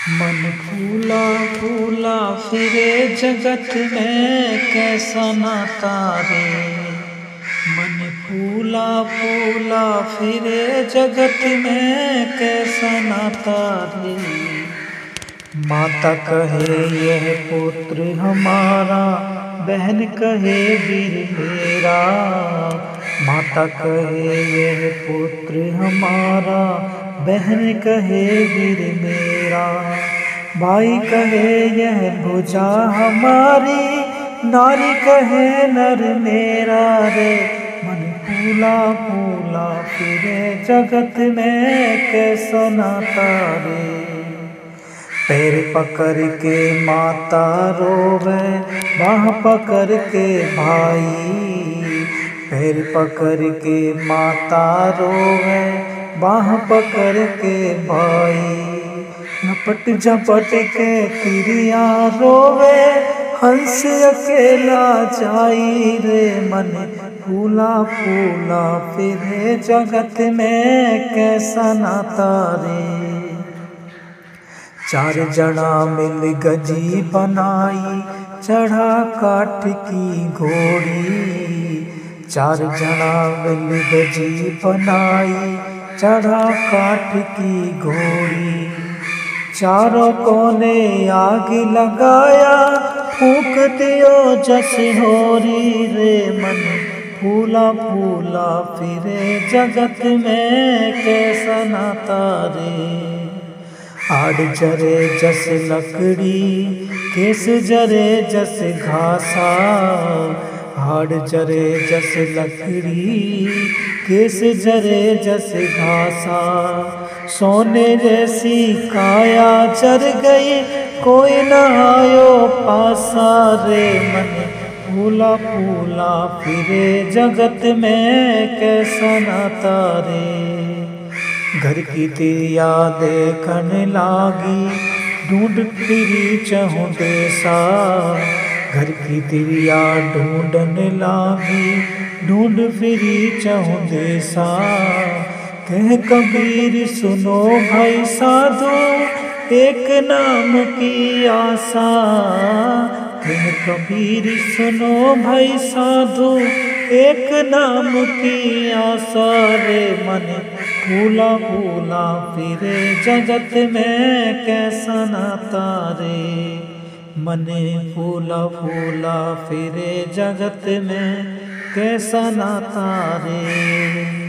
मन फूला फूला फिरे जगत में कैसा नाता रे। मन फूला फूला फिरे जगत में कैसा नाता रे। माता कहे यह पुत्र हमारा, बहन कहे वीर मेरा। माता कहे यह पुत्र हमारा, बहन कहे वीर मेरा। भाई कहे यह भुजा हमारी, नारी कहे नर मेरा रे। मन फूला फूला फिरे जगत में कैसा नाता रे। पैर पकड़ के माता रोवे, बाह पकड़ के भाई। पैर पकड़ के माता रोवे, बाह पकड़ के भाई। लपट झपट के तिरिया रोवे, हंस अकेला जाई रे। मन फूला फूला फिरे जगत में कैसा नाता रे। चार जना मिल गजी बनाई, चढ़ा काठ की घोड़ी। चार जना मिल गजी बनाई, चढ़ा काठ की घोड़ी। चारों कोने आग लगाया, फूंक दियो जस होरी रे। मन फूला फूला फिरे जगत में कैसा नाता रे। आड़ जरे जस लकड़ी, केस जरे जस घासा। आड़ जरे जस लकड़ी, केस जरे जस घासा। सोने जैसी काया जर गई, कोई न आयो पासा रे। मन फूला फूला फिरे जगत में कैसा नाता रे। घर की तिरिया देखन लागी, ढूंढ फिरी चहु देसा। घर की तिरिया ढूंढन लागी, ढूंढ फिरी चहु देसा। कह कबीर सुनो भाई साधु, एक नाम की आशा। कह कबीर सुनो भाई साधु, एक नाम की आशा रे। मन फूला फूला फिरे जगत में कैसा नाता रे। मन फूला फूला फिरे जगत में कैसा नाता रे।